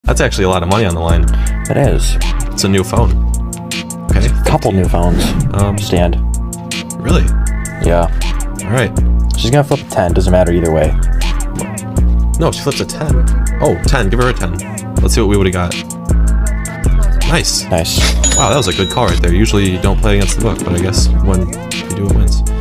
That's actually a lot of money on the line. It is. It's a new phone. Okay. Couple new phones. Stand. Really? Yeah. All right. She's gonna flip a 10. Doesn't matter either way. No, she flips a 10. Oh, 10. Give her a 10. Let's see what we would have got. Nice. Nice. Wow, that was a good call right there. Usually you don't play against the book, but I guess when you do, it wins.